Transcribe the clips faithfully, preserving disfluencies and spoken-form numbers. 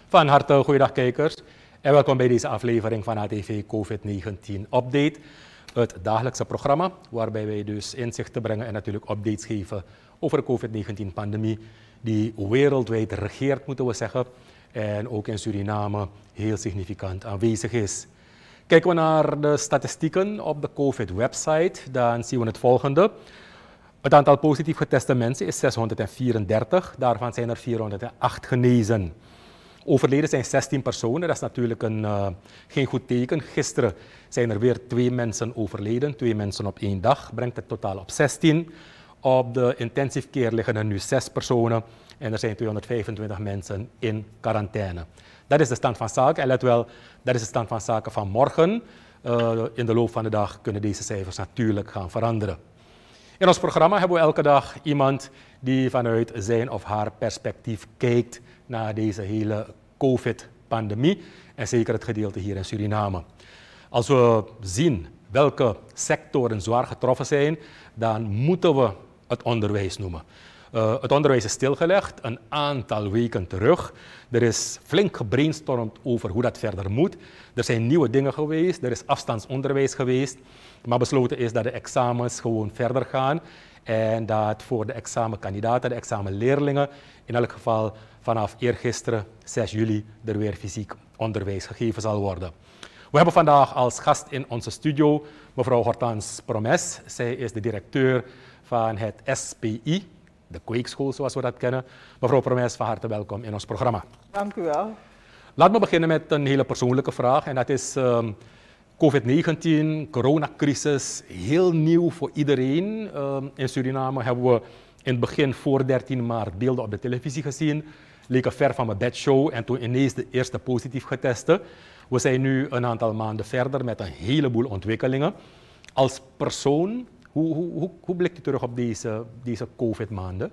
Van harte goeiedag kijkers en welkom bij deze aflevering van A T V COVID negentien Update. Het dagelijkse programma waarbij wij dus inzichten brengen en natuurlijk updates geven over de COVID negentien pandemie die wereldwijd regeert, moeten we zeggen, en ook in Suriname heel significant aanwezig is. Kijken we naar de statistieken op de COVID-website, dan zien we het volgende. Het aantal positief geteste mensen is zeshonderdvierendertig, daarvan zijn er vierhonderdacht genezen. Overleden zijn zestien personen, dat is natuurlijk een, uh, geen goed teken. Gisteren zijn er weer twee mensen overleden, twee mensen op één dag, brengt het totaal op zestien. Op de intensive care liggen er nu zes personen en er zijn tweehonderdvijfentwintig mensen in quarantaine. Dat is de stand van zaken en let wel, dat is de stand van zaken van morgen. Uh, in de loop van de dag kunnen deze cijfers natuurlijk gaan veranderen. In ons programma hebben we elke dag iemand die vanuit zijn of haar perspectief kijkt naar deze hele COVID-pandemie en zeker het gedeelte hier in Suriname. Als we zien welke sectoren zwaar getroffen zijn, dan moeten we het onderwijs noemen. Uh, het onderwijs is stilgelegd een aantal weken terug. Er is flink gebrainstormd over hoe dat verder moet. Er zijn nieuwe dingen geweest, er is afstandsonderwijs geweest, maar besloten is dat de examens gewoon verder gaan en dat voor de examenkandidaten, de examenleerlingen, in elk geval vanaf eergisteren, zes juli, er weer fysiek onderwijs gegeven zal worden. We hebben vandaag als gast in onze studio mevrouw Hortense Promes. Zij is de directeur van het S P I, de kweekschool zoals we dat kennen. Mevrouw Promes, van harte welkom in ons programma. Dank u wel. Laat me beginnen met een hele persoonlijke vraag en dat is um, COVID negentien, coronacrisis, heel nieuw voor iedereen. Um, in Suriname hebben we in het begin voor dertien maart beelden op de televisie gezien, leken ver van mijn bedshow en toen ineens de eerste positief getesten. We zijn nu een aantal maanden verder met een heleboel ontwikkelingen. Als persoon, hoe, hoe, hoe, hoe blikt u terug op deze, deze COVID-maanden?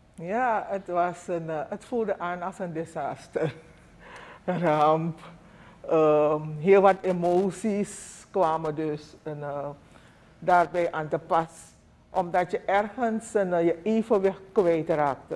Ja, het, was een, uh, het voelde aan als een disaster. Een ramp. Uh, heel wat emoties kwamen dus en, uh, daarbij aan te pas. Omdat je ergens uh, je evenwicht kwijtraakte.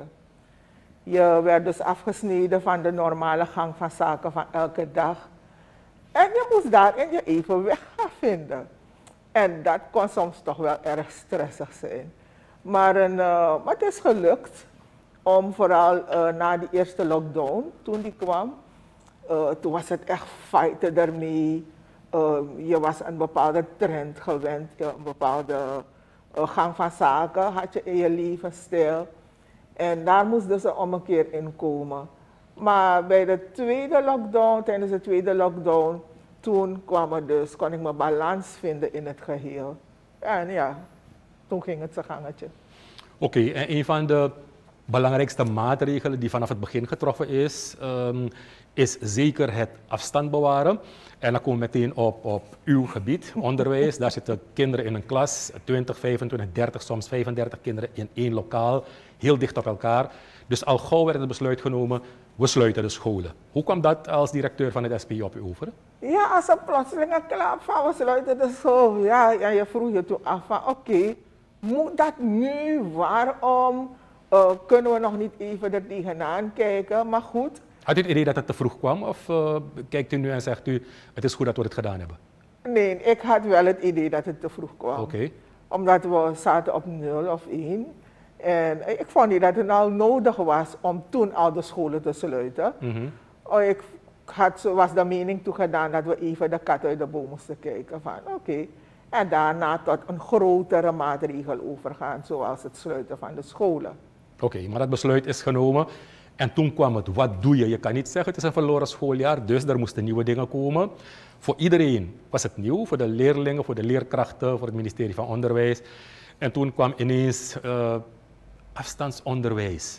Je werd dus afgesneden van de normale gang van zaken van elke dag. En je moest daarin je evenwicht gaan vinden. En dat kon soms toch wel erg stressig zijn. Maar, een, uh, maar het is gelukt om vooral uh, na die eerste lockdown, toen die kwam, uh, toen was het echt fighten ermee. Uh, je was een bepaalde trend gewend, een bepaalde uh, gang van zaken had je in je levensstijl. En daar moest dus een ommekeer in komen. Maar bij de tweede lockdown, tijdens de tweede lockdown, toen kwam er dus, kon ik mijn balans vinden in het geheel. En ja, toen ging het zijn gangetje. Oké, okay, en een van de belangrijkste maatregelen die vanaf het begin getroffen is, um, is zeker het afstand bewaren. En dan komen we meteen op, op uw gebied, onderwijs. Daar zitten kinderen in een klas, twintig, vijfentwintig, dertig, soms vijfendertig kinderen in één lokaal, heel dicht op elkaar. Dus al gauw werd het besluit genomen, we sluiten de scholen. Hoe kwam dat als directeur van het S P I op u over? Ja, als een plotselinge klap van we sluiten de school. Ja, ja, je vroeg je toen af van oké, okay, moet dat nu? Waarom? Uh, kunnen we nog niet even er tegenaan kijken? Maar goed. Had u het idee dat het te vroeg kwam of uh, kijkt u nu en zegt u het is goed dat we het gedaan hebben? Nee, ik had wel het idee dat het te vroeg kwam. Okay. Omdat we zaten op nul of één. En ik vond niet dat het nou nodig was om toen al de scholen te sluiten. Mm-hmm. Oh, ik had, was de mening toegedaan dat we even de kat uit de boom moesten kijken van oké. Okay. En daarna tot een grotere maatregel overgaan, zoals het sluiten van de scholen. Oké, okay, maar dat besluit is genomen. En toen kwam het, wat doe je? Je kan niet zeggen, het is een verloren schooljaar, dus er moesten nieuwe dingen komen. Voor iedereen was het nieuw, voor de leerlingen, voor de leerkrachten, voor het ministerie van Onderwijs. En toen kwam ineens uh, afstandsonderwijs.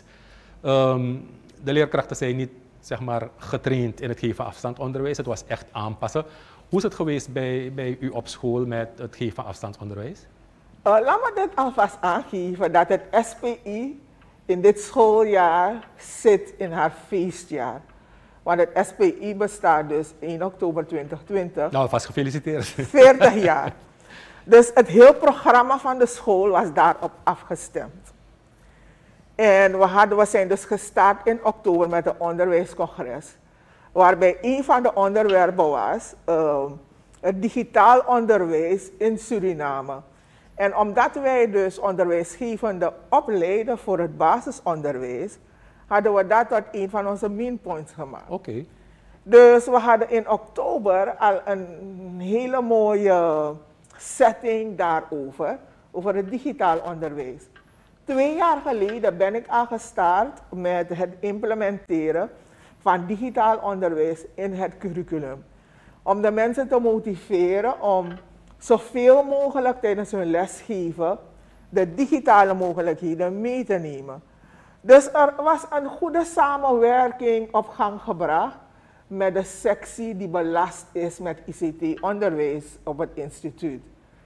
Um, de leerkrachten zijn niet, zeg maar, getraind in het geven van afstandsonderwijs. Het was echt aanpassen. Hoe is het geweest bij, bij u op school met het geven van afstandsonderwijs? Uh, laat me dit alvast aangeven dat het S P I in dit schooljaar zit in haar feestjaar. Want het S P I bestaat dus één oktober twintig twintig. Nou, vast gefeliciteerd. veertig jaar. Dus het hele programma van de school was daarop afgestemd. En we, hadden, we zijn dus gestart in oktober met een onderwijscongres. waarbij een van de onderwerpen was uh, het digitaal onderwijs in Suriname. En omdat wij dus onderwijsgevenden opleiden voor het basisonderwijs, hadden we dat tot een van onze main points gemaakt. Okay. Dus we hadden in oktober al een hele mooie setting daarover, over het digitaal onderwijs. Twee jaar geleden ben ik al gestart met het implementeren van digitaal onderwijs in het curriculum. Om de mensen te motiveren om zoveel mogelijk tijdens hun lesgeven de digitale mogelijkheden mee te nemen. Dus er was een goede samenwerking op gang gebracht met de sectie die belast is met I C T-onderwijs op het instituut.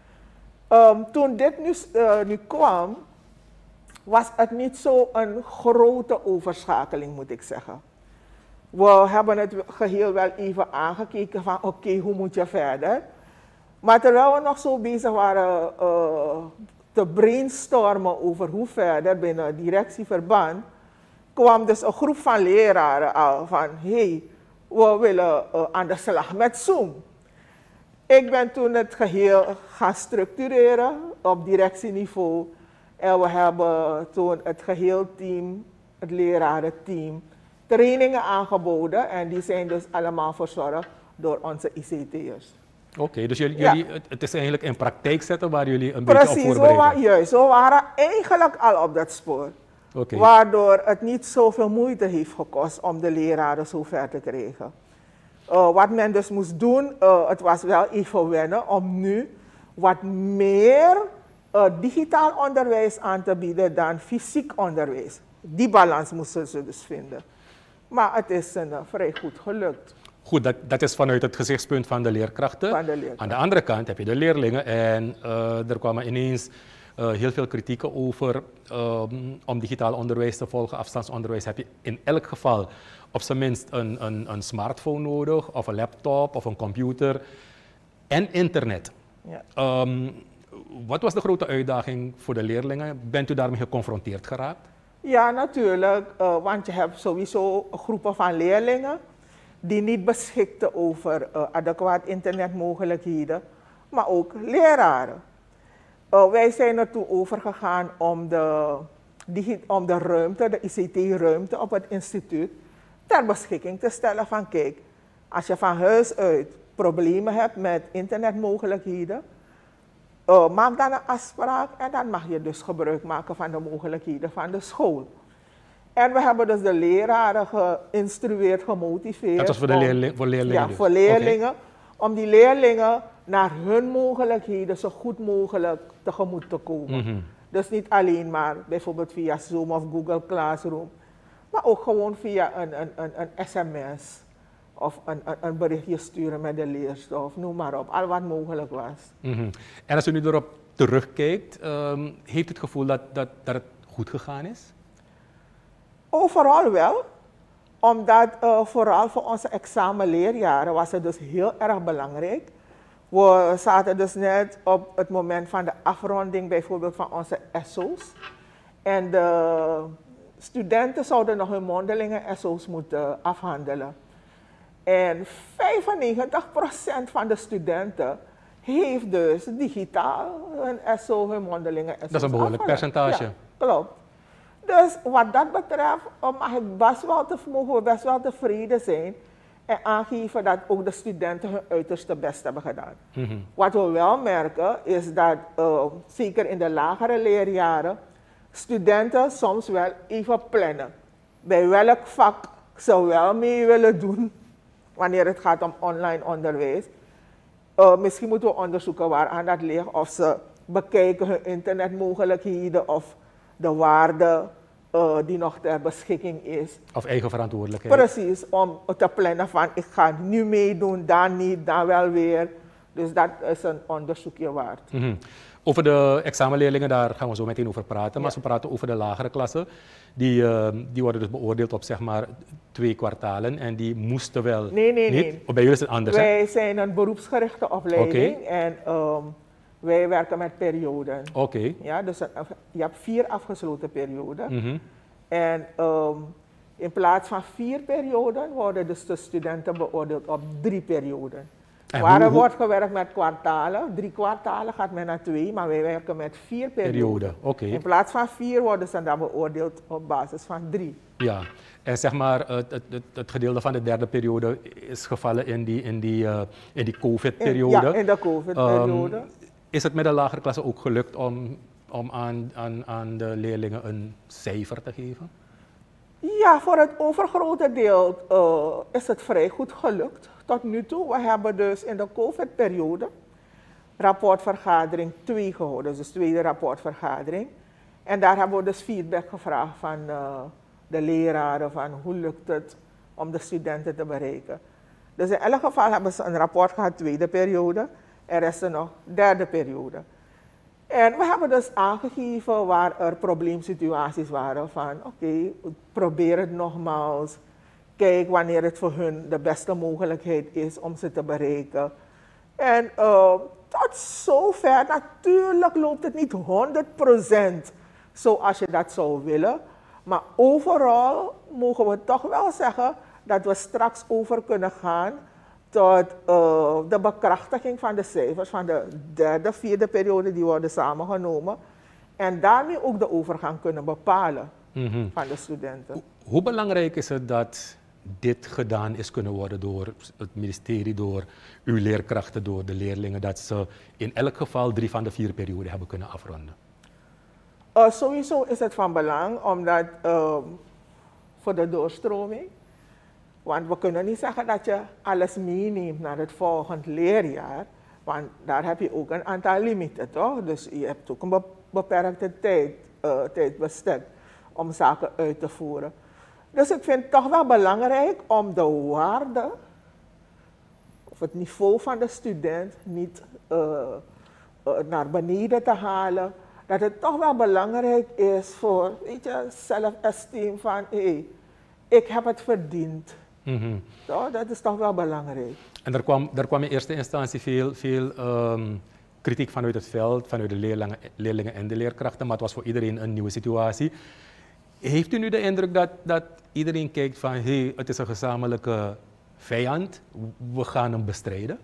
Um, toen dit nu, uh, nu kwam, was het niet zo een grote overschakeling, moet ik zeggen. We hebben het geheel wel even aangekeken van oké, okay, hoe moet je verder? Maar terwijl we nog zo bezig waren uh, te brainstormen over hoe verder binnen directieverband, kwam dus een groep van leraren al van hé, hey, we willen uh, aan de slag met Zoom. Ik ben toen het geheel gaan structureren op directieniveau. En we hebben toen het geheel team, het lerarenteam, trainingen aangeboden. En die zijn dus allemaal verzorgd door onze I C T'ers. Oké, okay, dus jullie, ja. jullie, het is eigenlijk in praktijk zetten waar jullie een Precies, beetje op voorbereiden. Precies, juist. We waren eigenlijk al op dat spoor. Okay. Waardoor het niet zoveel moeite heeft gekost om de leraren zover te krijgen. Uh, wat men dus moest doen, uh, het was wel even wennen om nu wat meer uh, digitaal onderwijs aan te bieden dan fysiek onderwijs. Die balans moesten ze dus vinden. Maar het is uh, vrij goed gelukt. Goed, dat, dat is vanuit het gezichtspunt van de leerkrachten. Van de leerkrachten. Aan de andere kant heb je de leerlingen en uh, er kwamen ineens uh, heel veel kritieken over um, om digitaal onderwijs te volgen. Afstandsonderwijs heb je in elk geval op zijn minst een, een, een smartphone nodig, of een laptop, of een computer en internet. Ja. Um, wat was de grote uitdaging voor de leerlingen? Bent u daarmee geconfronteerd geraakt? Ja, natuurlijk, uh, want je hebt sowieso groepen van leerlingen die niet beschikten over uh, adequaat internetmogelijkheden, maar ook leraren. Uh, wij zijn ertoe overgegaan om de, die, om de ruimte, de I C T-ruimte op het instituut, ter beschikking te stellen van kijk, als je van huis uit problemen hebt met internetmogelijkheden, uh, maak dan een afspraak en dan mag je dus gebruik maken van de mogelijkheden van de school. En we hebben dus de leraren geïnstrueerd, gemotiveerd. Dat was voor, de om, leerling, voor leerlingen? Ja, dus. voor leerlingen. Okay. Om die leerlingen naar hun mogelijkheden zo goed mogelijk tegemoet te komen. Mm-hmm. Dus niet alleen maar bijvoorbeeld via Zoom of Google Classroom, maar ook gewoon via een, een, een, een S M S of een, een, een berichtje sturen met de leerstof, noem maar op, al wat mogelijk was. Mm-hmm. En als u nu erop terugkijkt, um, heeft u het gevoel dat, dat, dat het goed gegaan is? Overal wel, omdat uh, vooral voor onze examenleerjaren was het dus heel erg belangrijk. We zaten dus net op het moment van de afronding bijvoorbeeld van onze S O's. En de studenten zouden nog hun mondelinge S O's moeten afhandelen. En vijfennegentig procent van de studenten heeft dus digitaal hun S O, hun mondelinge S O's. Dat is een behoorlijk percentage. Ja, klopt. Dus wat dat betreft mag ik best wel te, mogen we best wel tevreden zijn en aangeven dat ook de studenten hun uiterste best hebben gedaan. Mm-hmm. Wat we wel merken is dat, uh, zeker in de lagere leerjaren, studenten soms wel even plannen bij welk vak ze wel mee willen doen wanneer het gaat om online onderwijs. Uh, misschien moeten we onderzoeken waaraan dat ligt, of ze bekijken hun internetmogelijkheden of de waarde uh, die nog ter beschikking is. Of eigen verantwoordelijkheid. Precies, om te plannen van ik ga nu meedoen, dan niet, dan wel weer. Dus dat is een onderzoekje waard. Mm-hmm. Over de examenleerlingen, daar gaan we zo meteen over praten. Maar ja. Als we praten over de lagere klassen, die, uh, die worden dus beoordeeld op zeg maar twee kwartalen. En die moesten wel nee, nee, niet. Nee. Of bij jullie is het anders, Wij hè? zijn een beroepsgerichte opleiding. Okay. En um, wij werken met perioden. Oké. Okay. Ja, dus je hebt vier afgesloten perioden. Mm-hmm. En um, In plaats van vier perioden worden dus de studenten beoordeeld op drie perioden. En Waar er hoe- hoe- wordt gewerkt met kwartalen, drie kwartalen gaat men naar twee, maar wij werken met vier perioden. Periode, oké. In plaats van vier worden ze dan beoordeeld op basis van drie. Ja, en zeg maar, het, het, het, het gedeelte van de derde periode is gevallen in die, in die, uh, in die In, COVID-periode. ja, in de COVID-periode. Um, is het met de lagere klasse ook gelukt om, om aan, aan, aan de leerlingen een cijfer te geven? Ja, voor het overgrote deel uh, is het vrij goed gelukt tot nu toe. We hebben dus in de COVID-periode rapportvergadering twee gehouden, dus de tweede rapportvergadering. En daar hebben we dus feedback gevraagd van uh, de leraren, van hoe lukt het om de studenten te bereiken. Dus in elk geval hebben ze een rapport gehad, tweede periode, en rest er nog derde periode. En we hebben dus aangegeven waar er probleemsituaties waren van oké, okay, probeer het nogmaals. Kijk wanneer het voor hun de beste mogelijkheid is om ze te bereiken. En uh, tot zover, natuurlijk loopt het niet honderd procent zoals je dat zou willen. Maar overal mogen we toch wel zeggen dat we straks over kunnen gaan tot uh, de bekrachtiging van de cijfers van de derde, vierde periode die worden samengenomen. En daarmee ook de overgang kunnen bepalen Mm-hmm. van de studenten. Hoe, hoe belangrijk is het dat dit gedaan is kunnen worden door het ministerie, door uw leerkrachten, door de leerlingen, dat ze in elk geval drie van de vier perioden hebben kunnen afronden? Uh, sowieso is het van belang, omdat uh, voor de doorstroming, want we kunnen niet zeggen dat je alles meeneemt naar het volgende leerjaar, want daar heb je ook een aantal limieten, toch? Dus je hebt ook een beperkte tijd, uh, tijdbestek om zaken uit te voeren. Dus ik vind het toch wel belangrijk om de waarde of het niveau van de student niet uh, uh, naar beneden te halen. Dat het toch wel belangrijk is voor, weet je, zelfesteem van, hé, hey, ik heb het verdiend. Mm-hmm. Zo, dat is toch wel belangrijk. En er kwam, er kwam in eerste instantie veel, veel um, kritiek vanuit het veld, vanuit de leerlingen, leerlingen en de leerkrachten, maar het was voor iedereen een nieuwe situatie. Heeft u nu de indruk dat, dat iedereen kijkt van, hé, hey, het is een gezamenlijke vijand, we gaan hem bestrijden?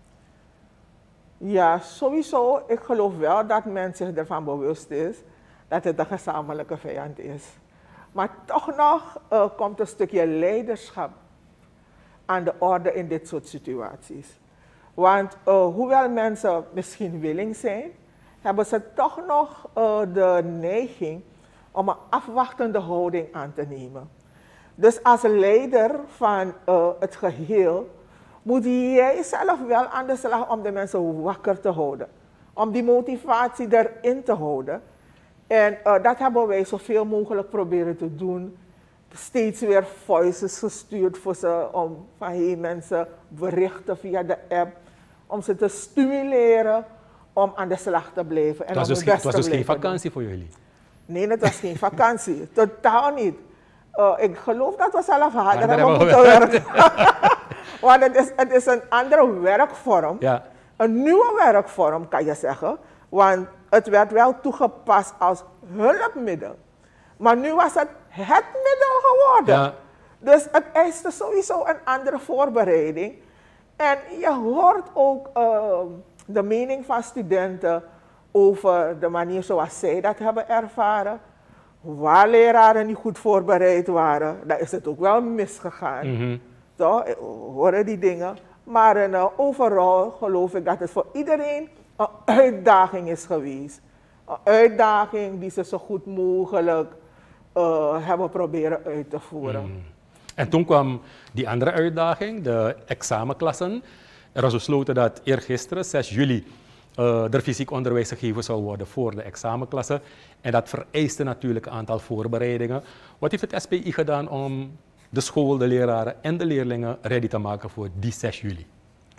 Ja, sowieso. Ik geloof wel dat men zich ervan bewust is dat het een gezamenlijke vijand is. Maar toch nog uh, komt een stukje leiderschap aan de orde in dit soort situaties. Want uh, hoewel mensen misschien willing zijn, hebben ze toch nog uh, de neiging om een afwachtende houding aan te nemen. Dus als leider van uh, het geheel moet jij zelf wel aan de slag om de mensen wakker te houden. Om die motivatie erin te houden. En uh, dat hebben wij zoveel mogelijk proberen te doen. Steeds weer voices gestuurd voor ze om van hey mensen berichten via de app. Om ze te stimuleren om aan de slag te blijven. En Het was om dus, het het was dus geen beste te vakantie voor jullie? Nee, het was geen vakantie. Totaal niet. Uh, ik geloof dat we zelf harder Harder hebben hebben moeten werken. Want het is, het is een andere werkvorm. Ja. Een nieuwe werkvorm, kan je zeggen. Want het werd wel toegepast als hulpmiddel. Maar nu was het het middel geworden. Ja. Dus het eiste sowieso een andere voorbereiding. En je hoort ook uh, de mening van studenten over de manier zoals zij dat hebben ervaren. Waar leraren niet goed voorbereid waren, daar is het ook wel misgegaan. Mm-hmm. Toch? We horen die dingen. Maar uh, overal geloof ik dat het voor iedereen een uitdaging is geweest. Een uitdaging die ze zo goed mogelijk uh, hebben proberen uit te voeren. Mm. En toen kwam die andere uitdaging, de examenklassen. Er was besloten dat eergisteren, zes juli, uh, er fysiek onderwijs gegeven zou worden voor de examenklassen. En dat vereiste natuurlijk een aantal voorbereidingen. Wat heeft het S P I gedaan om de school, de leraren en de leerlingen ready te maken voor die zes juli?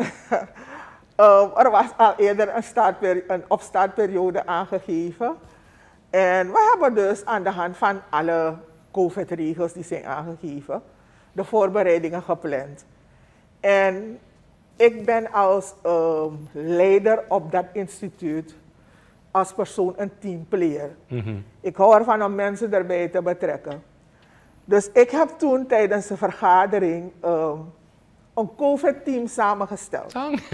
uh, er was al eerder een, startperi- een opstartperiode aangegeven. En we hebben dus aan de hand van alle COVID-regels die zijn aangegeven, de voorbereidingen gepland. En ik ben als uh, leider op dat instituut als persoon een teamplayer. Mm-hmm. Ik hou ervan om mensen erbij te betrekken. Dus ik heb toen tijdens de vergadering um, een COVID-team samengesteld.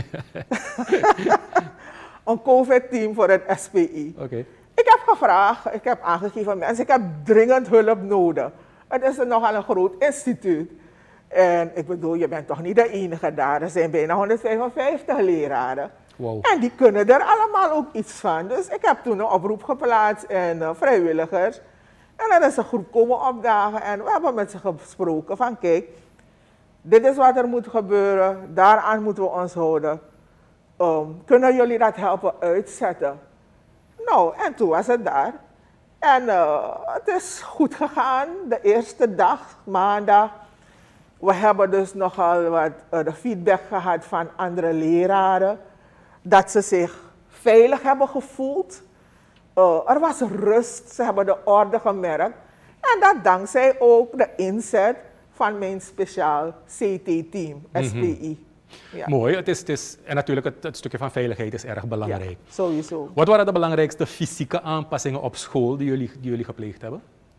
Een COVID-team voor het S P I. Okay. Ik heb gevraagd, ik heb aangegeven mensen, ik heb dringend hulp nodig. Het is nogal een groot instituut. En ik bedoel, je bent toch niet de enige daar. Er zijn bijna honderdvijfenvijftig leraren. Wow. En die kunnen er allemaal ook iets van. Dus ik heb toen een oproep geplaatst en uh, vrijwilligers. En dan is een groep komen opdagen en we hebben met ze gesproken van kijk, dit is wat er moet gebeuren, daaraan moeten we ons houden. Um, kunnen jullie dat helpen uitzetten? Nou, en toen was het daar. En uh, het is goed gegaan, de eerste dag, maandag. We hebben dus nogal wat uh, de feedback gehad van andere leraren. Dat ze zich veilig hebben gevoeld. Uh, er was rust, ze hebben de orde gemerkt. En dat dankzij ook de inzet van mijn speciaal C T-team, S P I. Mm-hmm. Ja. Mooi, het is, het is, en natuurlijk het, het stukje van veiligheid is erg belangrijk. Ja, sowieso. Wat waren de belangrijkste fysieke aanpassingen op school die jullie, die jullie gepleegd hebben?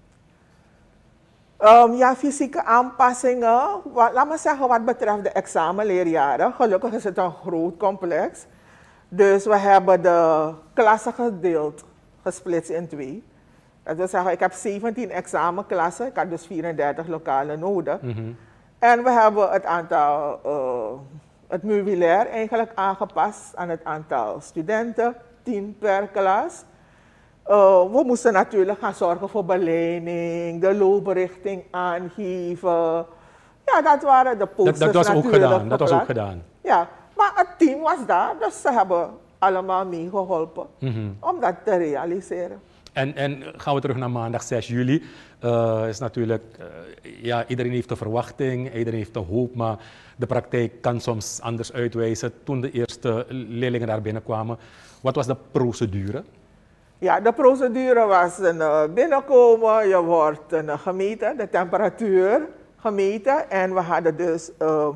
Um, ja, fysieke aanpassingen. Wat, laat me zeggen wat betreft de examenleerjaren. Gelukkig is het een groot complex. Dus we hebben de klassen gedeeld, gesplitst in twee. Dat wil zeggen, ik heb zeventien examenklassen. Ik had dus vierendertig lokalen nodig. Mm-hmm. En we hebben het aantal, uh, het meubilair eigenlijk aangepast aan het aantal studenten, tien per klas. Uh, we moesten natuurlijk gaan zorgen voor beleiding, de looprichting aangeven. Ja, dat waren de posters dat, dat was natuurlijk. Ook gedaan. Dat was ook gedaan. Ja, maar het team was daar, dus ze hebben allemaal meegeholpen mm-hmm. om dat te realiseren. En, en gaan we terug naar maandag zes juli. Uh, is natuurlijk, uh, ja, iedereen heeft een verwachting, iedereen heeft een hoop, maar de praktijk kan soms anders uitwijzen. Toen de eerste leerlingen daar binnenkwamen, wat was de procedure? Ja, de procedure was een uh, binnenkomen, je wordt uh, gemeten, de temperatuur gemeten. En we hadden dus uh,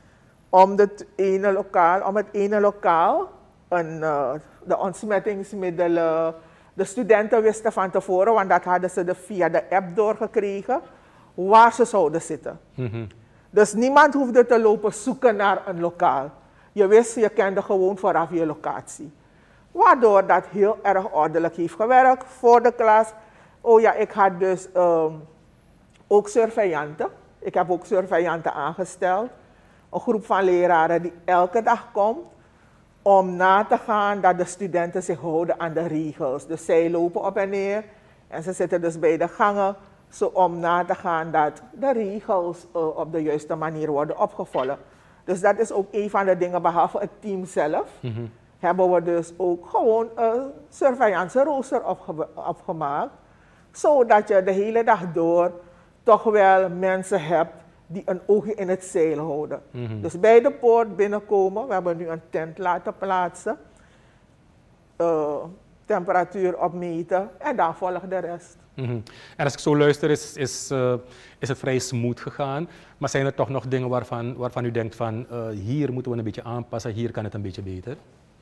om, het ene lokaal, om het ene lokaal een, uh, de ontsmettingsmiddelen. De studenten wisten van tevoren, want dat hadden ze de, via de app doorgekregen, waar ze zouden zitten. Mm-hmm. Dus niemand hoefde te lopen zoeken naar een lokaal. Je wist, je kende gewoon vooraf je locatie. Waardoor dat heel erg ordelijk heeft gewerkt voor de klas. Oh ja, ik had dus um, ook surveillanten. Ik heb ook surveillanten aangesteld. Een groep van leraren die elke dag komt om na te gaan dat de studenten zich houden aan de regels. Dus zij lopen op en neer en ze zitten dus bij de gangen zo om na te gaan dat de regels uh, op de juiste manier worden opgevolgd. Dus dat is ook een van de dingen, behalve het team zelf, mm-hmm. hebben we dus ook gewoon een surveillance rooster opge- opgemaakt, zodat je de hele dag door toch wel mensen hebt die een oogje in het zeil houden. Mm-hmm. Dus bij de poort binnenkomen, we hebben nu een tent laten plaatsen, uh, temperatuur opmeten en dan volgt de rest. Mm-hmm. En als ik zo luister, is, is, uh, is het vrij smooth gegaan, maar zijn er toch nog dingen waarvan, waarvan u denkt van uh, hier moeten we een beetje aanpassen, hier kan het een beetje beter?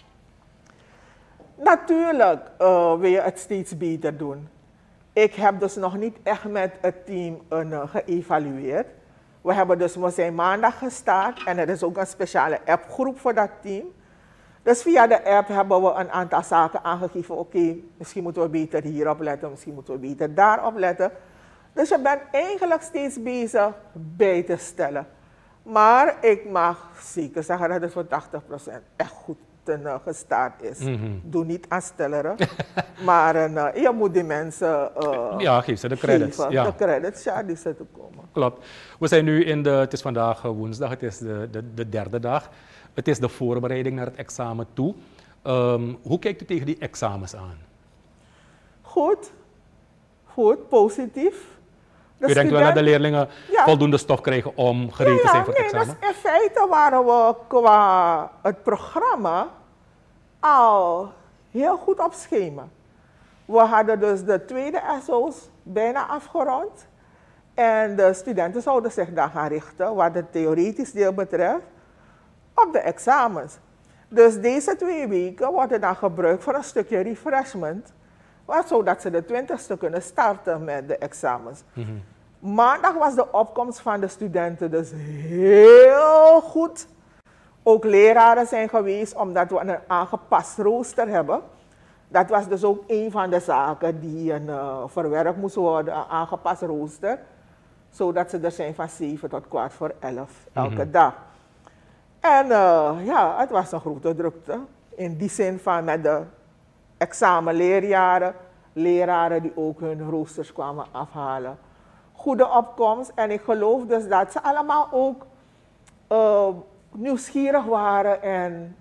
Natuurlijk uh, wil je het steeds beter doen. Ik heb dus nog niet echt met het team uh, geëvalueerd. We hebben dus, we zijn maandag gestart en er is ook een speciale appgroep voor dat team. Dus via de app hebben we een aantal zaken aangegeven. Oké, okay, misschien moeten we beter hierop letten, misschien moeten we beter daarop letten. Dus je bent eigenlijk steeds bezig bij te stellen. Maar ik mag zeker zeggen dat het voor tachtig procent echt goed ten, uh, gestart is. Mm-hmm. Doe niet aan stelleren, maar uh, je moet die mensen uh, ja, geef ze de credits. Geven, ja. De credits, ja, die zitten komen. Klopt. We zijn nu in de, het is vandaag woensdag, het is de, de, de derde dag. Het is de voorbereiding naar het examen toe. Um, hoe kijkt u tegen die examens aan? Goed, goed, positief. De u student... denkt wel dat de leerlingen ja. voldoende stof krijgen om gereed ja, te zijn voor het nee, examen? Dus in feite waren we qua het programma al heel goed op schema. We hadden dus de tweede S O's bijna afgerond. En de studenten zouden zich dan gaan richten, wat het theoretisch deel betreft, op de examens. Dus deze twee weken worden dan gebruikt voor een stukje refreshment, zodat ze de twintigste kunnen starten met de examens. Mm-hmm. Maandag was de opkomst van de studenten dus heel goed. Ook leraren zijn geweest omdat we een aangepast rooster hebben. Dat was dus ook een van de zaken die een, uh, verwerkt moest worden, een aangepast rooster. Zodat ze er zijn van zeven tot kwart voor elf elke mm-hmm. dag. En uh, ja, het was een grote drukte. In die zin van met de examenleerjaren, leraren die ook hun roosters kwamen afhalen. Goede opkomst en ik geloof dus dat ze allemaal ook uh, nieuwsgierig waren en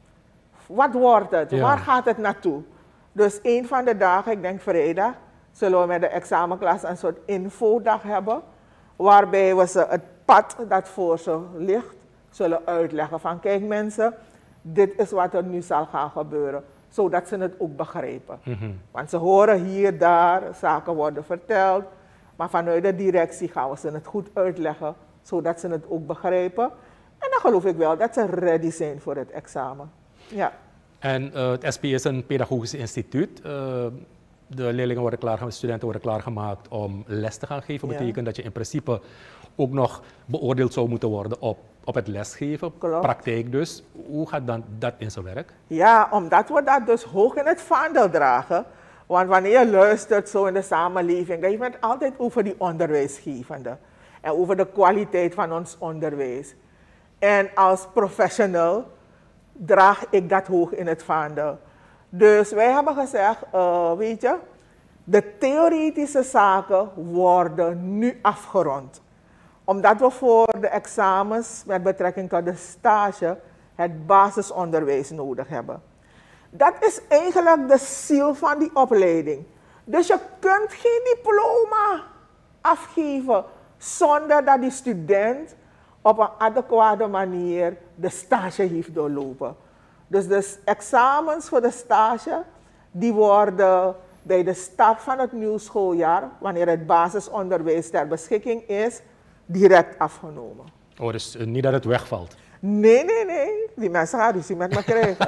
wat wordt het, ja. Waar gaat het naartoe? Dus een van de dagen, ik denk vrijdag, zullen we met de examenklas een soort infodag hebben, waarbij we ze het pad dat voor ze ligt, zullen uitleggen van kijk mensen, dit is wat er nu zal gaan gebeuren, zodat ze het ook begrijpen. Mm-hmm. Want ze horen hier, daar, zaken worden verteld, maar vanuit de directie gaan we ze het goed uitleggen, zodat ze het ook begrijpen. En dan geloof ik wel dat ze ready zijn voor het examen. Ja. En uh, het S P is een pedagogisch instituut. Uh, de leerlingen worden klaargemaakt, de studenten worden klaargemaakt om les te gaan geven. Dat betekent ja. dat je in principe ook nog beoordeeld zou moeten worden op, op het lesgeven, Klopt. praktijk dus. Hoe gaat dan dat in zijn werk? Ja, omdat we dat dus hoog in het vaandel dragen. Want wanneer je luistert zo in de samenleving, dan heeft het altijd over die onderwijsgevende. En over de kwaliteit van ons onderwijs. En als professional draag ik dat hoog in het vaandel. Dus wij hebben gezegd, uh, weet je, de theoretische zaken worden nu afgerond. Omdat we voor de examens met betrekking tot de stage het basisonderwijs nodig hebben. Dat is eigenlijk de ziel van die opleiding. Dus je kunt geen diploma afgeven zonder dat die student op een adequate manier de stage heeft doorlopen. Dus de examens voor de stage, die worden bij de start van het nieuwe schooljaar, wanneer het basisonderwijs ter beschikking is, direct afgenomen. Oh, dus niet dat het wegvalt? Nee, nee, nee. Die mensen gaan ruzie met me krijgen.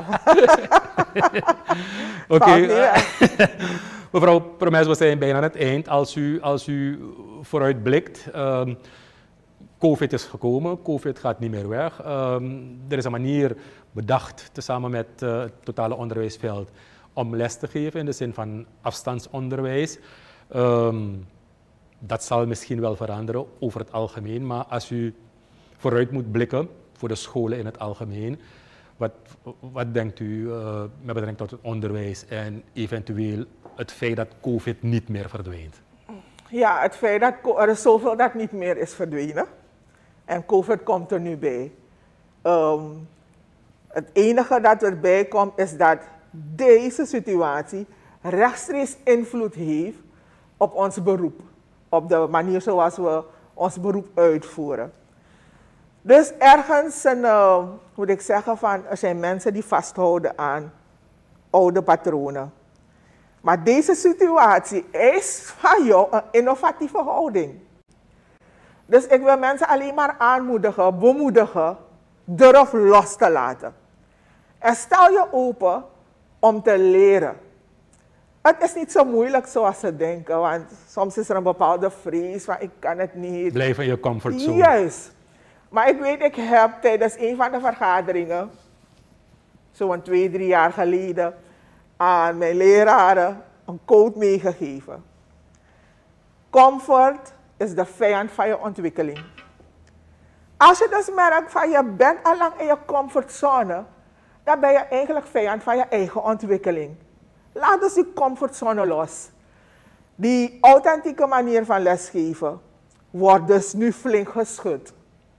Oké. Okay. Mevrouw Promes, we zijn bijna aan het eind. Als u, als u vooruitblikt, um, COVID is gekomen, COVID gaat niet meer weg. Um, er is een manier bedacht, tezamen met uh, het totale onderwijsveld, om les te geven in de zin van afstandsonderwijs. Um, dat zal misschien wel veranderen over het algemeen, maar als u vooruit moet blikken voor de scholen in het algemeen, wat, wat denkt u uh, met betrekking tot het onderwijs en eventueel het feit dat COVID niet meer verdwijnt? Ja, het feit dat er is zoveel dat niet meer is verdwenen. En COVID komt er nu bij. Um, het enige dat erbij komt is dat deze situatie rechtstreeks invloed heeft op ons beroep. Op de manier zoals we ons beroep uitvoeren. Dus ergens een, uh, moet ik zeggen, van, er zijn mensen die vasthouden aan oude patronen. Maar deze situatie is van jou een innovatieve houding. Dus ik wil mensen alleen maar aanmoedigen, bemoedigen, durf los te laten. En stel je open om te leren. Het is niet zo moeilijk zoals ze denken, want soms is er een bepaalde vrees van ik kan het niet. Blijf in je comfortzone. Juist. Maar ik weet, ik heb tijdens een van de vergaderingen, zo'n twee, drie jaar geleden, aan mijn leraren een code meegegeven. Comfort is de vijand van je ontwikkeling. Als je dus merkt van je bent al lang in je comfortzone, dan ben je eigenlijk vijand van je eigen ontwikkeling. Laat dus die comfortzone los. Die authentieke manier van lesgeven wordt dus nu flink geschud.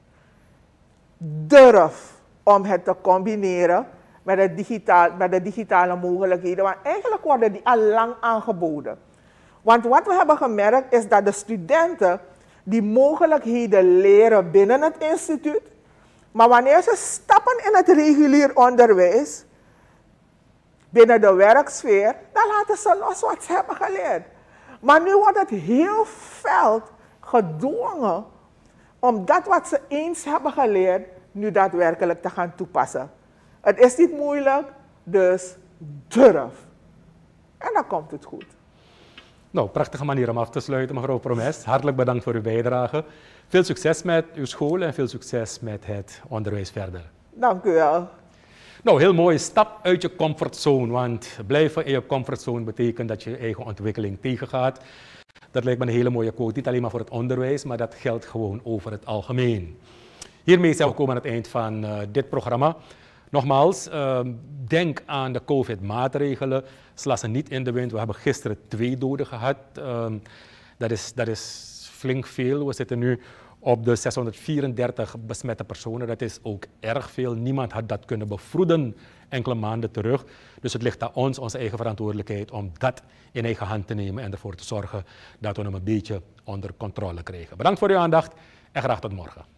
Durf om het te combineren met, het digitaal, met de digitale mogelijkheden, want eigenlijk worden die al lang aangeboden. Want wat we hebben gemerkt is dat de studenten die mogelijkheden leren binnen het instituut, maar wanneer ze stappen in het regulier onderwijs, binnen de werksfeer, dan laten ze los wat ze hebben geleerd. Maar nu wordt het heel veld gedwongen om dat wat ze eens hebben geleerd, nu daadwerkelijk te gaan toepassen. Het is niet moeilijk, dus durf. En dan komt het goed. Nou, prachtige manier om af te sluiten, mevrouw Promes. Hartelijk bedankt voor uw bijdrage. Veel succes met uw school en veel succes met het onderwijs verder. Dank u wel. Nou, heel mooi. Stap uit je comfortzone, want blijven in je comfortzone betekent dat je je eigen ontwikkeling tegengaat. Dat lijkt me een hele mooie quote, niet alleen maar voor het onderwijs, maar dat geldt gewoon over het algemeen. Hiermee zijn we gekomen aan het eind van uh, dit programma. Nogmaals, uh, denk aan de COVID-maatregelen. Sla ze niet in de wind. We hebben gisteren twee doden gehad. Uh, dat, is, dat is flink veel. We zitten nu op de zeshonderdvierendertig besmette personen. Dat is ook erg veel. Niemand had dat kunnen bevroeden enkele maanden terug. Dus het ligt aan ons, onze eigen verantwoordelijkheid, om dat in eigen hand te nemen en ervoor te zorgen dat we hem een beetje onder controle krijgen. Bedankt voor uw aandacht en graag tot morgen.